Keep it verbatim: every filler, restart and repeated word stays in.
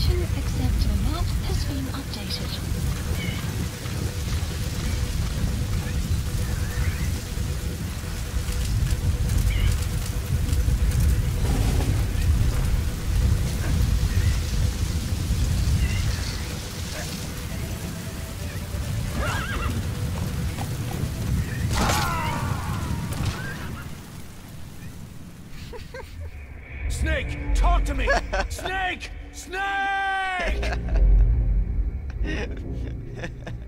Information except the map has been updated. Snake, talk to me! Snake! Snake!